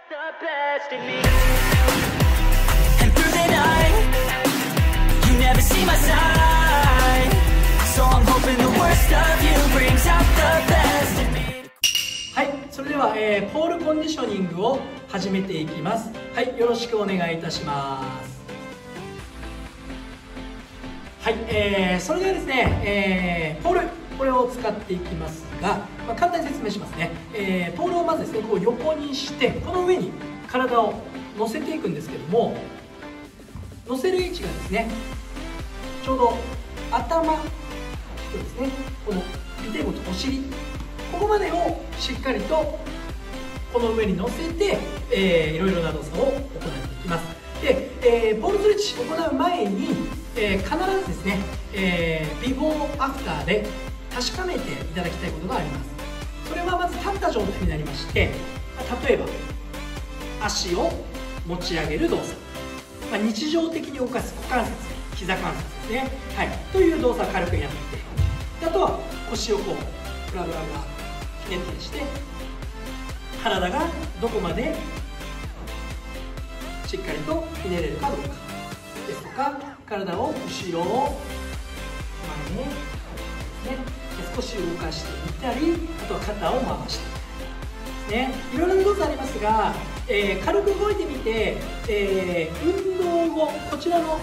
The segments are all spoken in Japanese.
the best in me. And through the night, you never see my side. So I'm hoping the worst of you brings out the best in me. はい、それでは、ポールコンディショニングを始めていきます。はい、よろしくお願いいたします。はい、それではですね、ポールこれを使っていきますが、簡単に説明しますね。ポールをまずですね、こう横にしてこの上に体を乗せていくんですけども、乗せる位置がですね、ちょうど頭とですね、この尾てい骨、お尻、ここまでをしっかりとこの上に乗せて、いろいろな動作を行っていきます。で、ポールストレッチを行う前に、必ずですね、ビフォーアフターで確かめていただきたいことがあります。それはまず立った状態になりまして、例えば足を持ち上げる動作、日常的に動かす股関節、膝関節ですね、はい、という動作を軽くやって、あとは腰をこうフラフラフラひねったりして、体がどこまでしっかりとひねれるかどうかですとか、体を後ろを前に少し動かしてみたり、あとは肩を回してですね、いろいろな動作ありますが、軽く動いてみて、運動後こちらの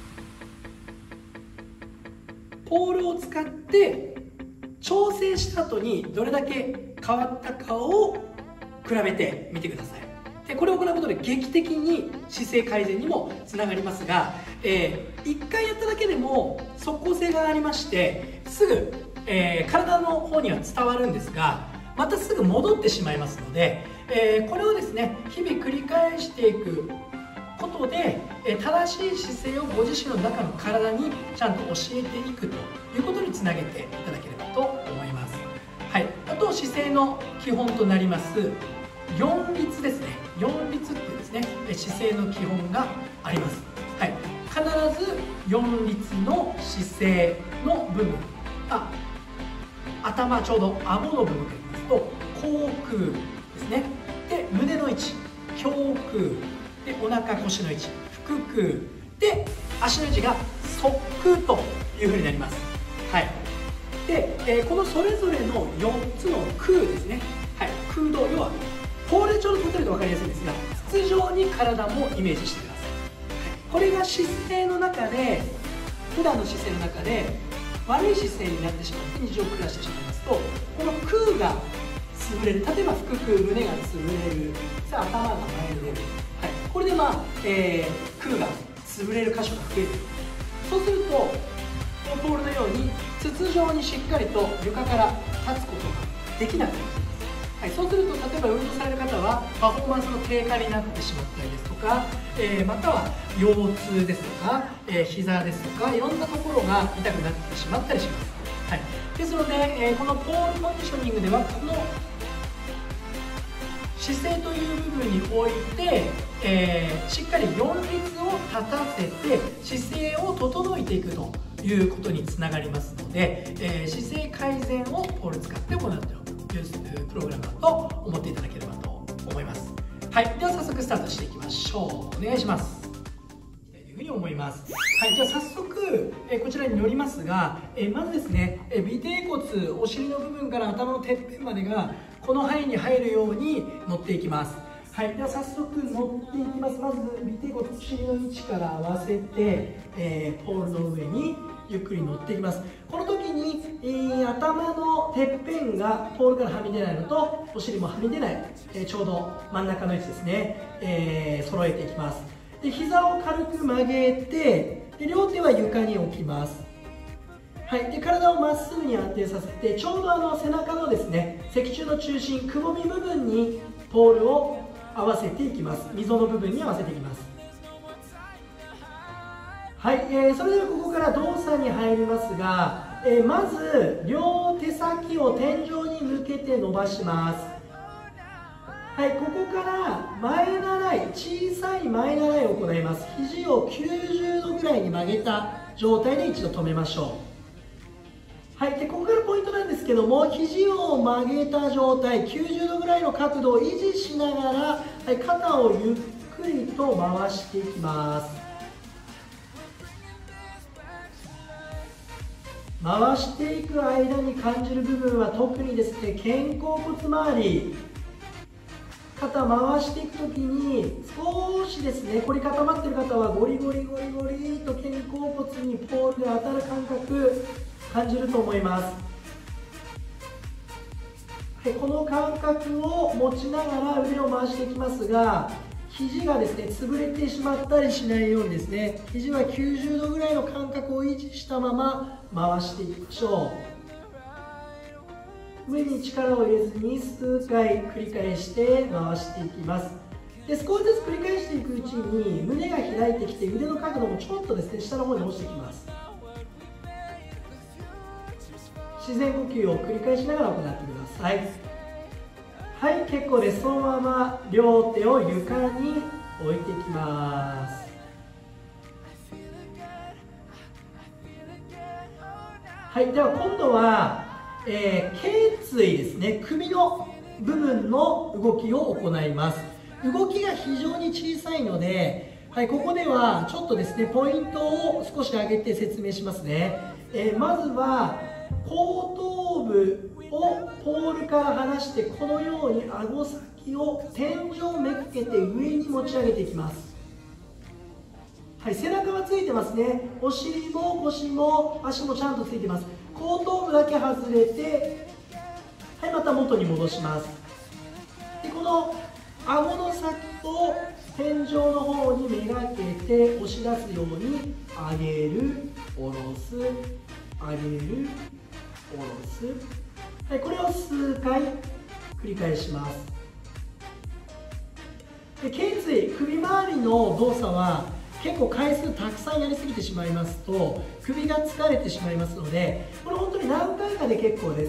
ポールを使って調整した後にどれだけ変わったかを比べてみてください。でこれを行うことで劇的に姿勢改善にもつながりますが、1回やっただけでも即効性がありまして、すぐ、体の方には伝わるんですが、またすぐ戻ってしまいますので、これをですね日々繰り返していくことで、正しい姿勢をご自身の中の体にちゃんと教えていくということにつなげていただければと思います。はい、あと姿勢の基本となります4律ですね。4律っていうですね姿勢の基本があります。はい、必ず4律の姿勢の部分、頭ちょうど顎の部分からいきますと口腔ですね。で胸の位置、胸腔でお腹腰の位置、腹腔で足の位置が側腔というふうになります。はい。で、このそれぞれの4つの腔ですね。はい、空洞、要はポールでちょうど立てると分かりやすいんですが、筒状に体もイメージしてください。これが姿勢の中で、普段の姿勢の中で悪い姿勢になってしまって日常暮らしてしまいますと、この腔が潰れる、例えば腹腔、胸が潰れる、頭が前に出る、はい、これで腔が潰れる箇所が増える。そうするとこのポールのように筒状にしっかりと床から立つことができなくなります。はい、そうすると例えば運動される方はパフォーマンスの低下になってしまったりですとか、または腰痛ですとか、膝ですとか、いろんなところが痛くなってしまったりします。はい、ですので、このポールコンディショニングではこの姿勢という部分において、しっかり4律を立たせて姿勢を整えていくということにつながりますので、姿勢改善をポール使って行っているというプログラムだと思っていただければと思います。はい、では早速スタートしていきましょう。お願いします。というふうに思います。はい、では早速、こちらに乗りますが、まずですね、尾てい骨、お尻の部分から頭のてっぺんまでがこの範囲に入るように乗っていきます。はい、では早速乗っていきます。まず尾てい骨、お尻の位置から合わせて、ポールの上にゆっくり乗っていきます。この時に、頭のてっぺんがポールからはみ出ないのとお尻もはみ出ない、ちょうど真ん中の位置ですね、揃えていきます。で膝を軽く曲げて、で両手は床に置きます。はい、で体をまっすぐに安定させて、ちょうど背中のですね脊柱の中心、くぼみ部分にポールを合わせていきます。溝の部分に合わせていきます。はい、それではここから動作に入りますが、まず両手先を天井に向けて伸ばします。はい、ここから前習い、小さい前習いを行います。肘を90度ぐらいに曲げた状態で一度止めましょう。 はい、でここからポイントなんですけども、肘を曲げた状態、90度ぐらいの角度を維持しながら、はい、肩をゆっくりと回していきます。回していく間に感じる部分は特にですね、肩甲骨周り、肩回していくときに少しですね、凝り固まっている方はゴリゴリゴリゴリと肩甲骨にポールで当たる感覚感じると思います。はい、この感覚を持ちながら腕を回していきますが、肘がですね潰れてしまったりしないようにですね、肘は90度ぐらいの感覚を維持したまま回していきましょう。上に力を入れずに数回繰り返して回していきます。で少しずつ繰り返していくうちに胸が開いてきて、腕の角度もちょっとですね下の方に落ちてきます。自然呼吸を繰り返しながら行ってください。はい、結構です。そのまま両手を床に置いていきます。はい、では今度は、頸椎ですね、首の部分の動きを行います。動きが非常に小さいので、はい、ここではちょっとですねポイントを少し上げて説明しますね。まずは後頭部をポールから離して、このように顎先を天井めがけて上に持ち上げていきます。はい、背中はついてますね。お尻も腰も足もちゃんとついてます。後頭部だけ外れて、はい、また元に戻します。でこの顎の先を天井の方にめがけて押し出すように上げる、下ろす、上げる、下ろす。はい、これを数回繰り返します。で頸椎、首周りの動作は結構回数たくさんやりすぎてしまいますと首が疲れてしまいますので、これ本当に何回かで結構です。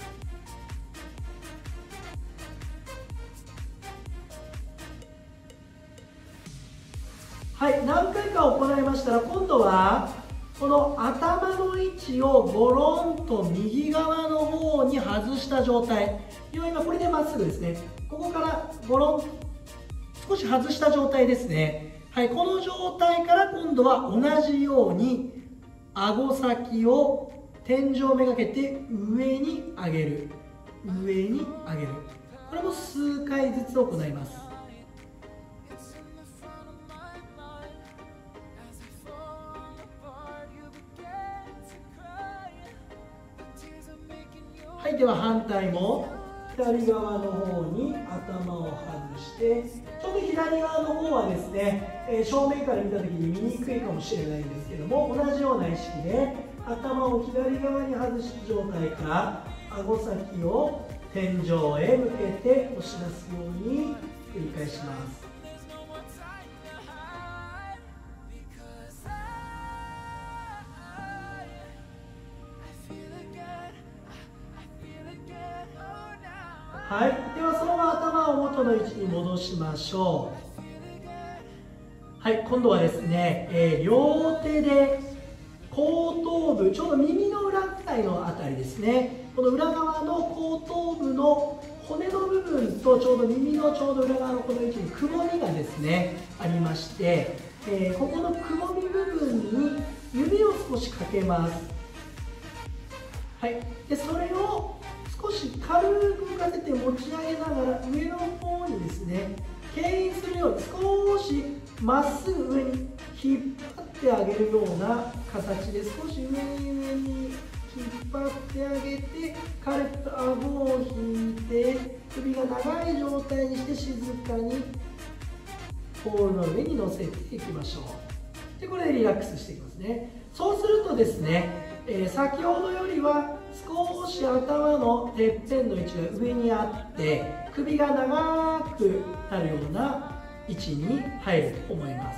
はい、何回か行いましたら、今度はこの頭の位置をゴロンと右側の方に外した状態、要は今これでまっすぐですね、ここからゴロン少し外した状態ですね。はい、この状態から今度は同じように顎先を天井めがけて上に上げる、上に上げる、これも数回ずつ行います。はい、では反対も左側の方に頭を外して、ちょっと左側の方はですね、正面から見た時に見にくいかもしれないんですけども、同じような意識で頭を左側に外した状態から顎先を天井へ向けて押し出すように繰り返します。はい、ではそのまま頭を元の位置に戻しましょう。はい、今度はですね、両手で後頭部、ちょうど耳の裏ぐらいのあたりですね、この裏側の後頭部の骨の部分とちょうど耳のちょうど裏側のこの位置にくぼみがですねありまして、ここのくぼみ部分に指を少しかけます。はい、でそれを少し軽く浮かせて持ち上げながら上の方にですね牽引するように少しまっすぐ上に引っ張ってあげるような形で、少し上に引っ張ってあげて、軽く顎を引いて首が長い状態にして静かにポールの上に乗せていきましょう。でこれでリラックスしていきますね。そうするとですね、先ほどよりは少し頭のてっぺんの位置が上にあって首が長くなるような位置に入ると思います。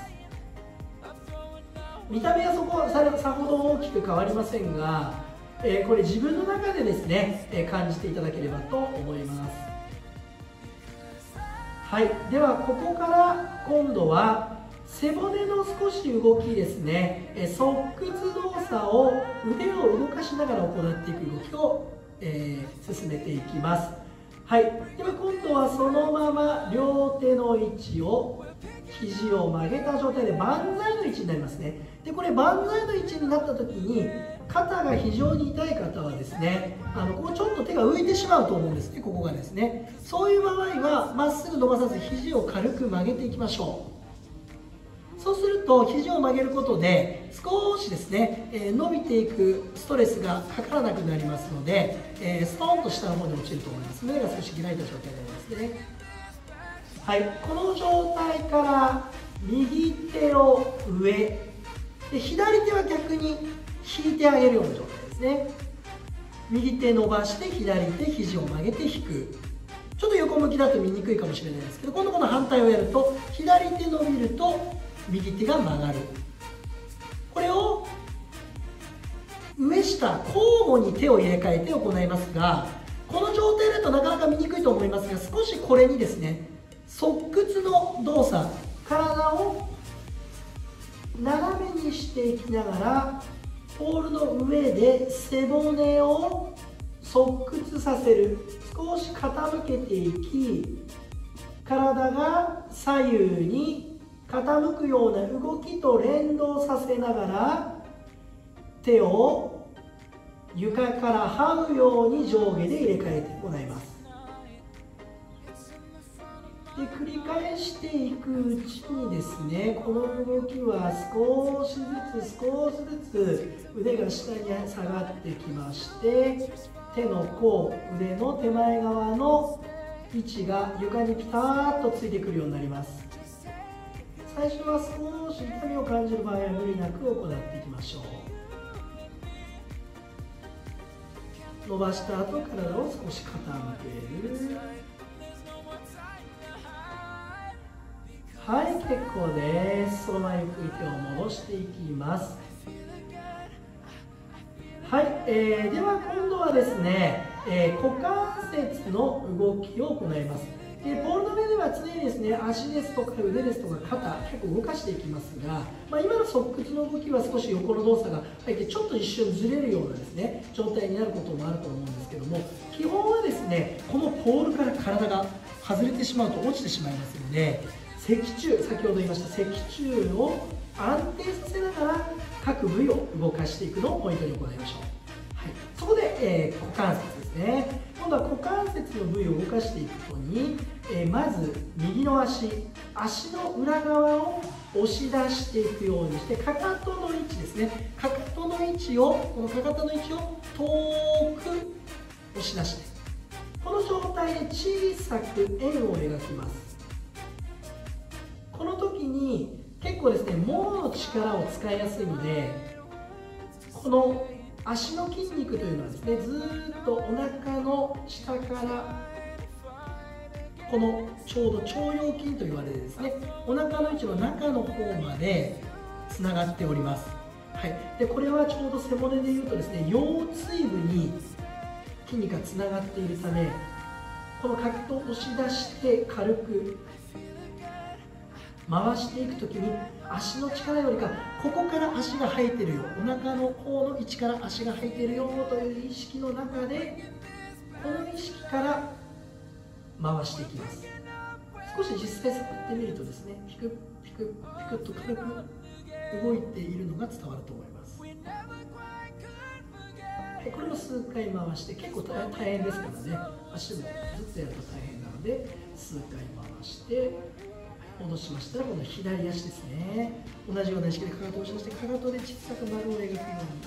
見た目はさほど大きく変わりませんが、これ自分の中でですね、感じていただければと思います。はい、ではここから今度は背骨の少し動きですね、側屈動作を腕を動かしながら行っていく動きを、進めていきます。はい、では今度はそのまま両手の位置を肘を曲げた状態で万歳の位置になりますね。でこれ万歳の位置になった時に肩が非常に痛い方はですね、こうちょっと手が浮いてしまうと思うんですね。ここがですね、そういう場合はまっすぐ伸ばさず肘を軽く曲げていきましょう。そうすると肘を曲げることで少しですね、伸びていくストレスがかからなくなりますので、ストーンと下の方に落ちると思います。胸が少し開いた状態になりますね。はい、この状態から右手を上で左手は逆に引いてあげるような状態ですね。右手伸ばして左手肘を曲げて引く。ちょっと横向きだと見にくいかもしれないですけど、今度この反対をやると左手伸びると右手が曲がる。これを上下交互に手を入れ替えて行いますが、この状態だとなかなか見にくいと思いますが、少しこれにですね、側屈の動作、体を斜めにしていきながらポールの上で背骨を側屈させる。少し傾けていき、体が左右に傾くような動きと連動させながら手を床から這うように上下で入れ替えて行います。で繰り返していくうちにですね、この動きは少しずつ腕が下に下がってきまして、手の甲、腕の手前側の位置が床にピタッとついてくるようになります。最初は少し痛みを感じる場合は無理なく行っていきましょう。伸ばした後、体を少し傾ける。はい、結構です。そのままゆっくり手を戻していきます。はい、では今度はですね、股関節の動きを行います。ポールの上では常にですね、足ですとか腕ですとか肩、結構動かしていきますが、今の側屈の動きは少し横の動作が入ってちょっと一瞬ずれるようなですね、状態になることもあると思うんですけども、基本はですね、このポールから体が外れてしまうと落ちてしまいますので、脊柱、先ほど言いました脊柱を安定させながら各部位を動かしていくのをポイントに行いましょう。はい、そこで、股関節ですね。今度は股関節の部位を動かしていくとに、まず右の足の裏側を押し出していくようにして、かかとの位置ですね、かかとの位置を遠く押し出して、この状態で小さく円を描きます。この時に結構ですね、ももの力を使いやすいので、この足の筋肉というのはですね、ずーっとお腹の下からこのちょうど腸腰筋と言われるですね、お腹の位置の中の方までつながっております。はい、でこれはちょうど背骨でいうとですね、腰椎部に筋肉がつながっているため、このかかとを押し出して軽く回していくときに、足の力よりかここから足が生えてるよ、お腹の方の位置から足が生えてるよという意識の中で、この意識から回していきます。少し実際触ってみるとですね、ピクピクピクと軽く動いているのが伝わると思います。これも数回回して、結構大変ですからね、足もずっとやると大変なので、数回回して戻しましたら、今度は左足ですね、同じような意識でかかとを押し出して、かかとで小さく丸を描くように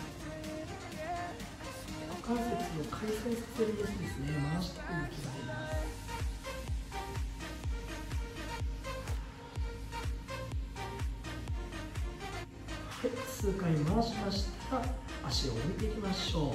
股関節を回旋させる様子ですね、回していく動きがあります。はい、数回回しましたら足を置いていきましょう。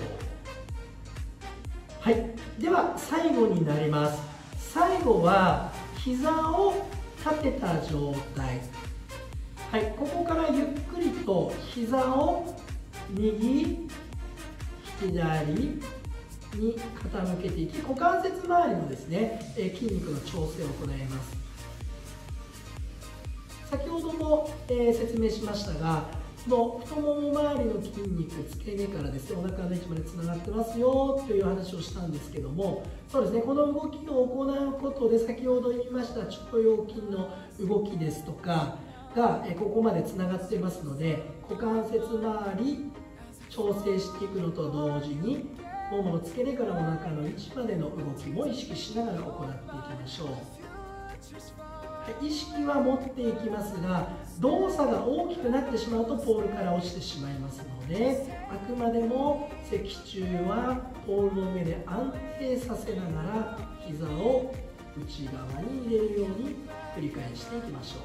はい、では最後になります。最後は膝を立てた状態。はい、ここからゆっくりと膝を右左に傾けていき、股関節周りのですね、筋肉の調整を行います。先ほども説明しましたが、この太もも周りの筋肉、付け根からですね、お腹の位置までつながってますよという話をしたんですけども、そうですね、この動きを行うことで、先ほど言いました腸腰筋の動きですとかがここまでつながっていますので、股関節周り調整していくのと同時に、ももの付け根からお腹の位置までの動きも意識しながら行っていきましょう。意識は持っていきますが、動作が大きくなってしまうとポールから落ちてしまいますので、あくまでも脊柱はポールの上で安定させながら膝を内側に入れるように繰り返していきましょう。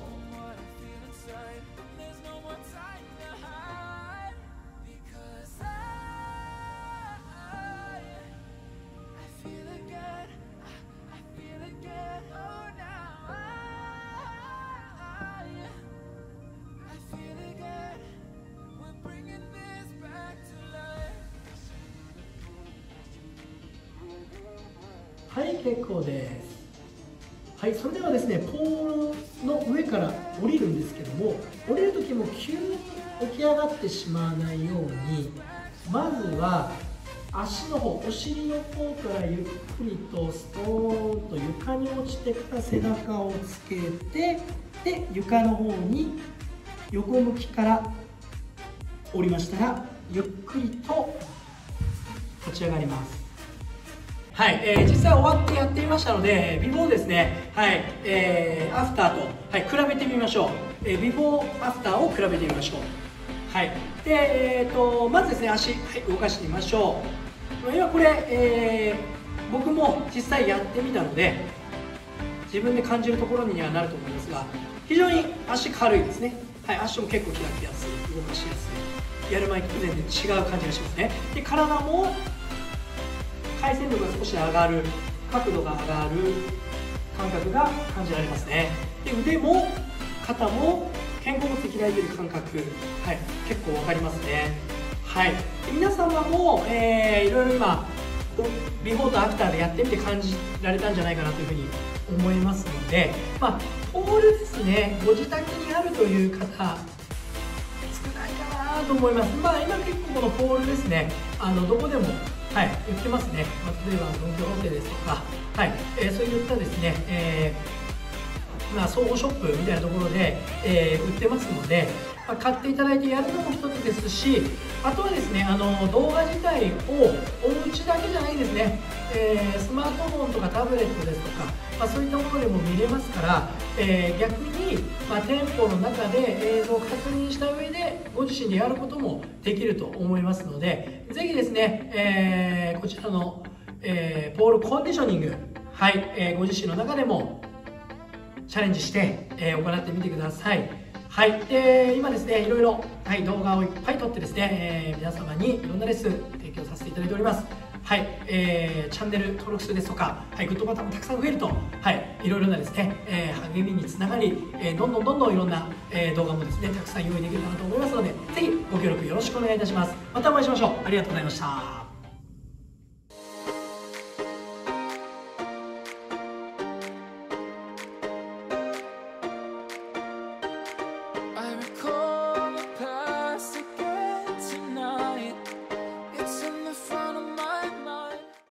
はい、結構です。はい、それではですね、ポールの上から降りるんですけども、降りる時も急に起き上がってしまわないように、まずは足の方、お尻の方からゆっくりとストーンと床に落ちてから背中をつけて、で床の方に横向きから降りましたら、ゆっくりと立ち上がります。はい、実際終わってやってみましたので、ビフォーですね、はい、アフターと、はい、比べてみましょう。ビフォーアフターを比べてみましょう。はい、で、まずですね、足、はい、動かしてみましょう。今これ、僕も実際やってみたので、自分で感じるところにはなると思いますが、非常に足軽いですね。はい、足も結構開きやすい、動かしやすい。やる前と全然違う感じがしますね。で、体も回旋力が少し上がる、角度が上がる感覚が感じられますね。で、腕も肩も肩甲骨で開いている感覚、はい、結構分かりますね。はい、で皆様も、いろいろ今ビフォーとアフターでやってみて感じられたんじゃないかなというふうに思いますので、ポールですね、ご自宅にあるという方少ないかなと思います。今結構このポールですね、どこでもはい、売ってますね。例えばドン・キホーテですとか、はい、そういったですね、総合ショップみたいなところで、売ってますので、買っていただいてやるのも一つですし、あとはですね、動画自体をお家だけじゃないですね、スマートフォンとかタブレットですとか、そういったものでも見れますから、逆に、店舗の中で映像を確認した上でご自身でやることもできると思いますので、ぜひですね、こちらの、ポールコンディショニング、はい、ご自身の中でもチャレンジして、行ってみてください。はい、今ですね、いろいろ、はい、動画をいっぱい撮ってですね、皆様にいろんなレッスン提供させていただいております。はい、チャンネル登録数ですとか、はい、グッドボタンもたくさん増えると、はい、いろいろなですね、励みにつながり、どんどんいろんな、動画もですね、たくさん用意できるかなと思いますので、ぜひご協力よろしくお願いいたします。またお会いしましょう。ありがとうございました。